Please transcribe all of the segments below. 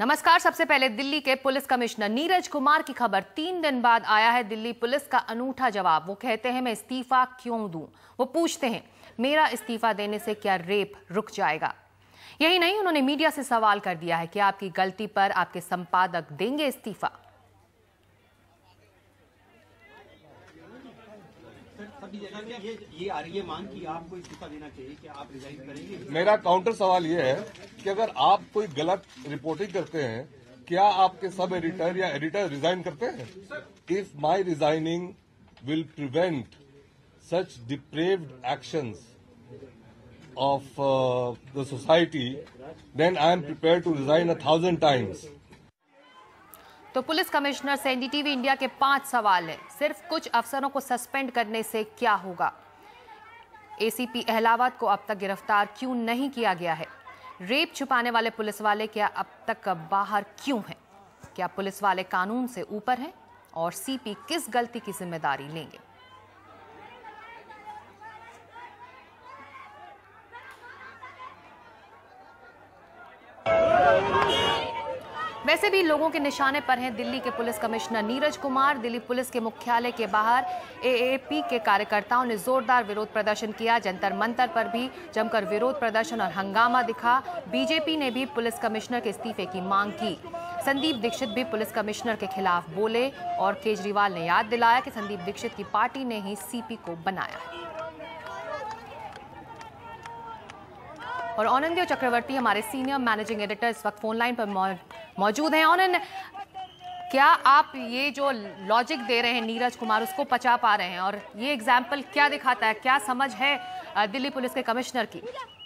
नमस्कार। सबसे पहले दिल्ली के पुलिस कमिश्नर नीरज कुमार की खबर। 3 दिन बाद आया है दिल्ली पुलिस का अनूठा जवाब। वो कहते हैं मैं इस्तीफा क्यों दूं। वो पूछते हैं मेरा इस्तीफा देने से क्या रेप रुक जाएगा। यही नहीं, उन्होंने मीडिया से सवाल कर दिया है कि आपकी गलती पर आपके संपादक देंगे इस्तीफा। ये आ रही है मांग कि आपको इस्तीफा देना चाहिए, क्या आप रिजाइन करेंगे? मेरा काउंटर सवाल ये है कि अगर आप कोई गलत रिपोर्टिंग करते हैं, क्या आपके सब एडिटर या एडिटर रिजाइन करते हैं? If my resigning will prevent such depraved actions of the society, then I am prepared to resign 1,000 times. तो पुलिस कमिश्नर से एनडीटीवी इंडिया के 5 सवाल हैं। सिर्फ कुछ अफसरों को सस्पेंड करने से क्या होगा? एसीपी अहलावत को अब तक गिरफ्तार क्यों नहीं किया गया है? रेप छुपाने वाले पुलिस वाले क्या अब तक बाहर क्यों हैं? क्या पुलिस वाले कानून से ऊपर हैं? और सीपी किस गलती की जिम्मेदारी लेंगे? वैसे भी लोगों के निशाने पर हैं दिल्ली के police commissioner Neeraj Kumar. Delhi police के मुख्यालय के बाहर एएपी के कार्यकर्ताओं ने जोरदार विरोध प्रदर्शन किया। जंतर मंतर पर भी जमकर विरोध प्रदर्शन और हंगामा दिखा। बीजेपी ने भी पुलिस कमिश्नर के इस्तीफे की मांग की। संदीप दीक्षित भी पुलिस कमिश्नर के खिलाफ बोले और केजरीवाल ने याद दिलाया कि संदीप दीक्षित की पार्टी ने ही सीपी को बनाया है। और आनंद चक्रवर्ती हमारे सीनियर मैनेजिंग एडिटर इस वक्त फोन लाइन पर मौजूद हैं। आनंद, क्या आप ये जो लॉजिक दे रहे हैं नीरज कुमार उसको पचा पा रहे हैं और ये एग्जाम्पल क्या दिखाता है, क्या समझ है दिल्ली पुलिस के कमिश्नर की?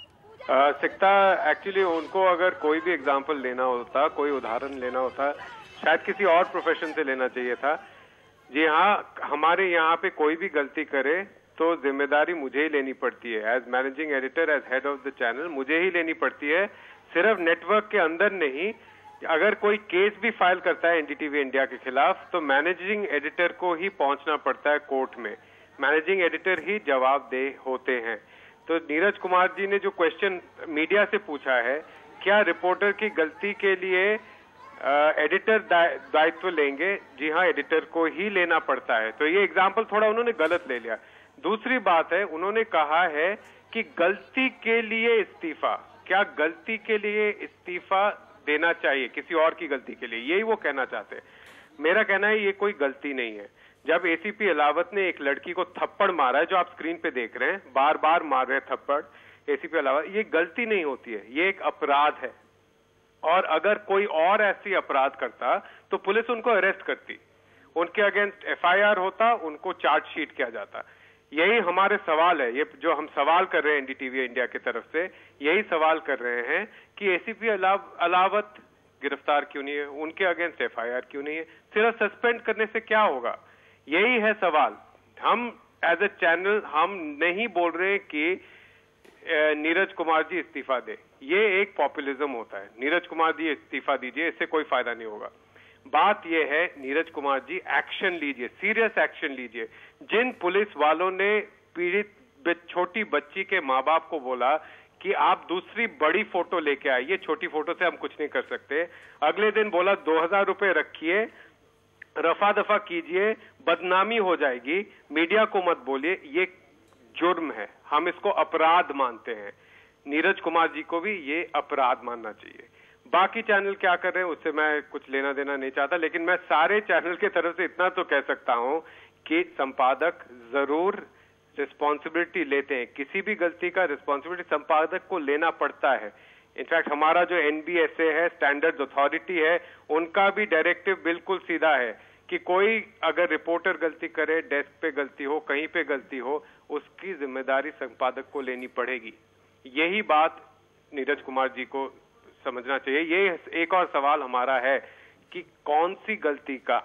सिकता एक्चुअली उनको अगर कोई भी एग्जाम्पल लेना होता, कोई उदाहरण लेना होता, शायद किसी और प्रोफेशन से लेना चाहिए था। जी हाँ, हमारे यहाँ पे कोई भी गलती करे तो जिम्मेदारी मुझे ही लेनी पड़ती है। As managing editor, as head of the channel मुझे ही लेनी पड़ती है। सिर्फ नेटवर्क के अंदर नहीं, अगर कोई केस भी फाइल करता है एनडीटीवी इंडिया के खिलाफ तो मैनेजिंग एडिटर को ही पहुंचना पड़ता है कोर्ट में। मैनेजिंग एडिटर ही जवाबदेह होते हैं। तो नीरज कुमार जी ने जो क्वेश्चन मीडिया से पूछा है, क्या रिपोर्टर की गलती के लिए एडिटर दायित्व लेंगे? जी हाँ, एडिटर को ही लेना पड़ता है। तो ये एग्जाम्पल थोड़ा उन्होंने गलत ले लिया। दूसरी बात है, उन्होंने कहा है कि गलती के लिए इस्तीफा, क्या गलती के लिए इस्तीफा देना चाहिए किसी और की गलती के लिए, यही वो कहना चाहते हैं। मेरा कहना है ये कोई गलती नहीं है। जब एसीपी अहलावत ने एक लड़की को थप्पड़ मारा है, जो आप स्क्रीन पे देख रहे हैं, बार बार मार रहे हैं थप्पड़ एसीपी अहलावत, ये गलती नहीं होती है, ये एक अपराध है। और अगर कोई और ऐसी अपराध करता तो पुलिस उनको अरेस्ट करती, उनके अगेंस्ट एफआईआर होता, उनको चार्जशीट किया जाता। यही हमारे सवाल है, ये जो हम सवाल कर रहे हैं एनडीटीवी इंडिया की तरफ से, यही सवाल कर रहे हैं कि एसीपी अहलावत गिरफ्तार क्यों नहीं है, उनके अगेंस्ट एफआईआर क्यों नहीं है, सिर्फ सस्पेंड करने से क्या होगा, यही है सवाल। हम एज ए चैनल हम नहीं बोल रहे कि नीरज कुमार जी इस्तीफा दे, ये एक पॉपुलिज्म होता है। नीरज कुमार जी इस्तीफा दीजिए, इससे कोई फायदा नहीं होगा। बात यह है नीरज कुमार जी एक्शन लीजिए, सीरियस एक्शन लीजिए। जिन पुलिस वालों ने पीड़ित छोटी बच्ची के माँ बाप को बोला कि आप दूसरी बड़ी फोटो लेके आइए, छोटी फोटो से हम कुछ नहीं कर सकते, अगले दिन बोला 2000 रुपए रखिए, रफा दफा कीजिए, बदनामी हो जाएगी, मीडिया को मत बोलिए, ये जुर्म है, हम इसको अपराध मानते हैं। नीरज कुमार जी को भी ये अपराध मानना चाहिए। बाकी चैनल क्या कर रहे हैं उससे मैं कुछ लेना देना नहीं चाहता, लेकिन मैं सारे चैनल की तरफ से इतना तो कह सकता हूं कि संपादक जरूर रिस्पॉन्सिबिलिटी लेते हैं। किसी भी गलती का रिस्पॉन्सिबिलिटी संपादक को लेना पड़ता है। इनफैक्ट हमारा जो एनबीएसए है, स्टैंडर्ड्स अथॉरिटी है, उनका भी डायरेक्टिव बिल्कुल सीधा है कि कोई अगर रिपोर्टर गलती करे, डेस्क पे गलती हो, कहीं पे गलती हो, उसकी जिम्मेदारी संपादक को लेनी पड़ेगी। यही बात नीरज कुमार जी को समझना चाहिए। ये एक और सवाल हमारा है कि कौन सी गलती का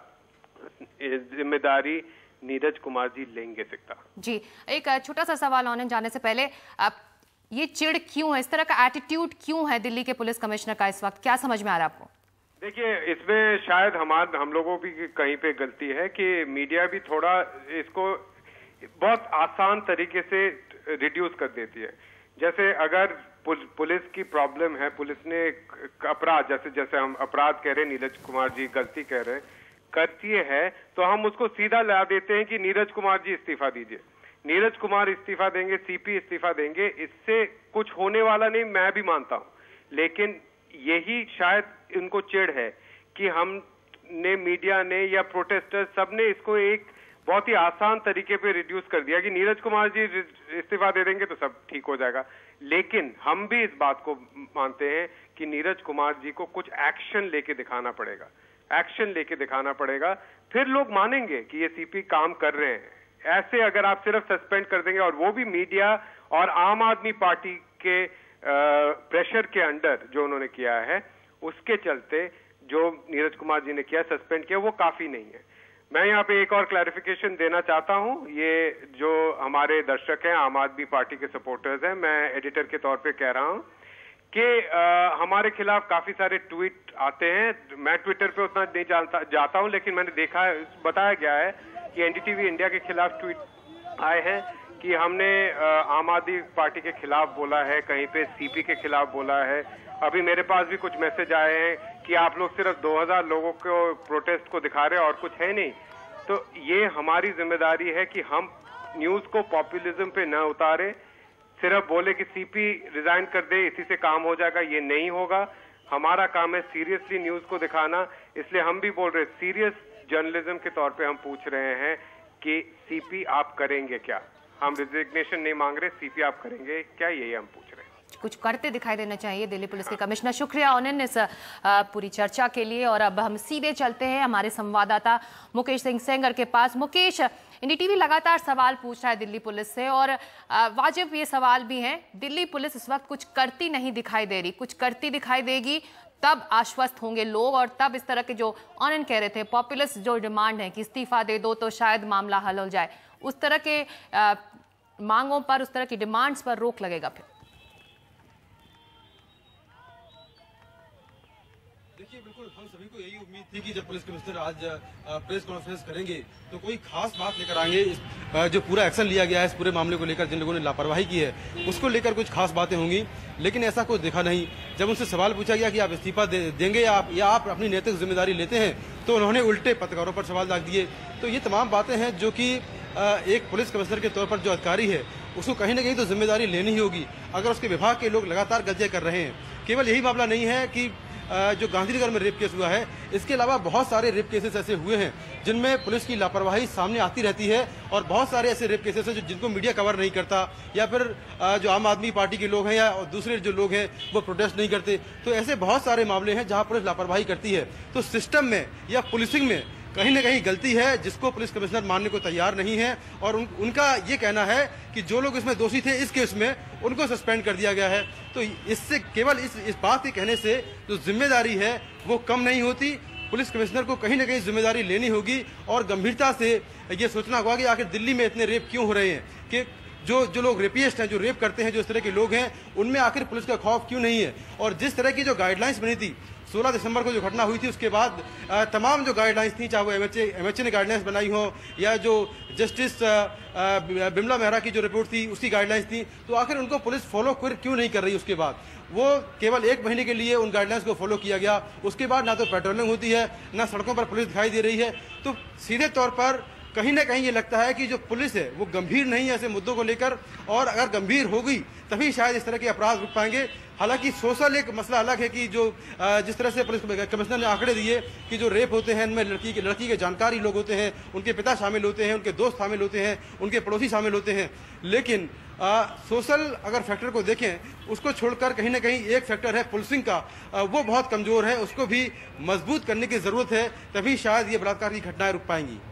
जिम्मेदारी नीरज कुमार जी लेंगे सकता। जी, एक छोटा सा सवाल ऑन जाने से पहले, ये चिढ़ क्यों है, इस तरह का एटीट्यूड क्यों है दिल्ली के पुलिस कमिश्नर का इस वक्त, क्या समझ में आ रहा है आपको? देखिए, इसमें शायद हम लोगों की कहीं पे गलती है कि मीडिया भी थोड़ा इसको बहुत आसान तरीके से रिड्यूस कर देती है। जैसे अगर पुलिस की प्रॉब्लम है, पुलिस ने अपराध, जैसे हम अपराध कह रहे हैं, नीरज कुमार जी गलती कह रहे हैं, करती है तो हम उसको सीधा ला देते हैं कि नीरज कुमार जी इस्तीफा दीजिए। नीरज कुमार इस्तीफा देंगे, सीपी इस्तीफा देंगे, इससे कुछ होने वाला नहीं, मैं भी मानता हूं, लेकिन यही शायद इनको चिढ़ है कि हमने, मीडिया ने या प्रोटेस्टर्स सबने इसको एक बहुत ही आसान तरीके पे रिड्यूस कर दिया कि नीरज कुमार जी इस्तीफा दे देंगे तो सब ठीक हो जाएगा। लेकिन हम भी इस बात को मानते हैं कि नीरज कुमार जी को कुछ एक्शन लेके दिखाना पड़ेगा, एक्शन लेके दिखाना पड़ेगा, फिर लोग मानेंगे कि ये सीपी काम कर रहे हैं। ऐसे अगर आप सिर्फ सस्पेंड कर देंगे, और वो भी मीडिया और आम आदमी पार्टी के प्रेशर के अंडर जो उन्होंने किया है, उसके चलते जो नीरज कुमार जी ने किया, सस्पेंड किया, वो काफी नहीं है। मैं यहाँ पे एक और क्लैरिफिकेशन देना चाहता हूँ। ये जो हमारे दर्शक हैं, आम आदमी पार्टी के सपोर्टर्स हैं, मैं एडिटर के तौर पे कह रहा हूँ कि हमारे खिलाफ काफी सारे ट्वीट आते हैं। मैं ट्विटर पे उतना नहीं जाता हूँ, लेकिन मैंने देखा है, बताया गया है कि एनडीटीवी इंडिया के खिलाफ ट्वीट आए हैं कि हमने आम आदमी पार्टी के खिलाफ बोला है, कहीं पे सीपी के खिलाफ बोला है। अभी मेरे पास भी कुछ मैसेज आए हैं कि आप लोग सिर्फ 2000 लोगों को प्रोटेस्ट को दिखा रहे हैं और कुछ है नहीं। तो ये हमारी जिम्मेदारी है कि हम न्यूज को पॉपुलिज्म पे न उतारे, सिर्फ बोले कि सीपी रिजाइन कर दे, इसी से काम हो जाएगा, ये नहीं होगा। हमारा काम है सीरियसली न्यूज को दिखाना, इसलिए हम भी बोल रहे हैं, सीरियस जर्नलिज्म के तौर पे हम पूछ रहे हैं कि सीपी आप करेंगे क्या। हम रिजिग्नेशन नहीं मांग रहे, सीपी आप करेंगे क्या, यही हम पूछ रहे हैं। कुछ करते दिखाई देना चाहिए दिल्ली पुलिस के कमिश्नर। शुक्रिया ओनिन इस पूरी चर्चा के लिए। और अब हम सीधे चलते हैं हमारे संवाददाता मुकेश सिंह सेंगर के पास। मुकेश, एनडीटीवी लगातार सवाल पूछ रहा है दिल्ली पुलिस से, और वाजिब ये सवाल भी हैं। दिल्ली पुलिस इस वक्त कुछ करती नहीं दिखाई दे रही, कुछ करती दिखाई देगी तब आश्वस्त होंगे लोग, और तब इस तरह के जो ओनिन कह रहे थे, पॉपुलिस्ट जो डिमांड है कि इस्तीफा दे दो तो शायद मामला हल हो जाए, उस तरह के मांगों पर, उस तरह की डिमांड्स पर रोक लगेगा फिर? देखिए, बिल्कुल हम सभी को यही उम्मीद थी कि जब पुलिस कमिश्नर आज प्रेस कॉन्फ्रेंस करेंगे तो कोई खास बात लेकर आएंगे। जो पूरा एक्शन लिया गया है इस पूरे मामले को लेकर, जिन लोगों ने लापरवाही की है उसको लेकर कुछ खास बातें होंगी, लेकिन ऐसा कुछ देखा नहीं। जब उनसे सवाल पूछा गया कि आप इस्तीफा देंगे या आप अपनी नैतिक जिम्मेदारी लेते हैं, तो उन्होंने उल्टे पत्रकारों पर सवाल दाग दिए। तो ये तमाम बातें हैं जो कि एक पुलिस कमिश्नर के तौर पर जो अधिकारी है उसको कहीं ना कहीं तो जिम्मेदारी लेनी ही होगी, अगर उसके विभाग के लोग लगातार गलतियां कर रहे हैं। केवल यही मामला नहीं है कि जो गांधीनगर में रेप केस हुआ है, इसके अलावा बहुत सारे रेप केसेस ऐसे हुए हैं जिनमें पुलिस की लापरवाही सामने आती रहती है, और बहुत सारे ऐसे रेप केसेस हैं जिनको मीडिया कवर नहीं करता, या फिर जो आम आदमी पार्टी के लोग हैं या दूसरे जो लोग हैं वो प्रोटेस्ट नहीं करते। तो ऐसे बहुत सारे मामले हैं जहां पुलिस लापरवाही करती है। तो सिस्टम में या पुलिसिंग में कहीं ना कहीं गलती है, जिसको पुलिस कमिश्नर मानने को तैयार नहीं है, और उनका ये कहना है कि जो लोग इसमें दोषी थे इस केस में उनको सस्पेंड कर दिया गया है। तो इससे केवल इस बात के कहने से जो जिम्मेदारी है वो कम नहीं होती। पुलिस कमिश्नर को कहीं ना कहीं जिम्मेदारी लेनी होगी और गंभीरता से ये सोचना होगा कि आखिर दिल्ली में इतने रेप क्यों हो रहे हैं, कि जो लोग रेपिस्ट हैं, जो रेप करते हैं, जो इस तरह के लोग हैं, उनमें आखिर पुलिस का खौफ क्यों नहीं है। और जिस तरह की जो गाइडलाइंस बनी थी 16 दिसंबर को जो घटना हुई थी, उसके बाद तमाम जो गाइडलाइंस थी, चाहे वो एमएचए ने गाइडलाइंस बनाई हो या जो जस्टिस बिमला मेहरा की जो रिपोर्ट थी उसकी गाइडलाइंस थी, तो आखिर उनको पुलिस फॉलो क्यों नहीं कर रही। उसके बाद वो केवल 1 महीने के लिए उन गाइडलाइंस को फॉलो किया गया, उसके बाद ना तो पेट्रोलिंग होती है, ना सड़कों पर पुलिस दिखाई दे रही है। तो सीधे तौर पर कहीं ना कहीं ये लगता है कि जो पुलिस है वो गंभीर नहीं है ऐसे मुद्दों को लेकर, और अगर गंभीर होगी तभी शायद इस तरह के अपराध रुक पाएंगे। हालांकि सोशल एक मसला अलग है कि जो जिस तरह से पुलिस कमिश्नर ने आंकड़े दिए कि जो रेप होते हैं इनमें लड़की के जानकारी लोग होते हैं, उनके पिता शामिल होते हैं, उनके दोस्त शामिल होते हैं, उनके पड़ोसी शामिल होते हैं, लेकिन सोशल अगर फैक्टर को देखें उसको छोड़कर कहीं ना कहीं एक फैक्टर है पुलिसिंग का, वो बहुत कमजोर है, उसको भी मजबूत करने की जरूरत है, तभी शायद ये बलात्कार की घटनाएं रुक पाएंगी।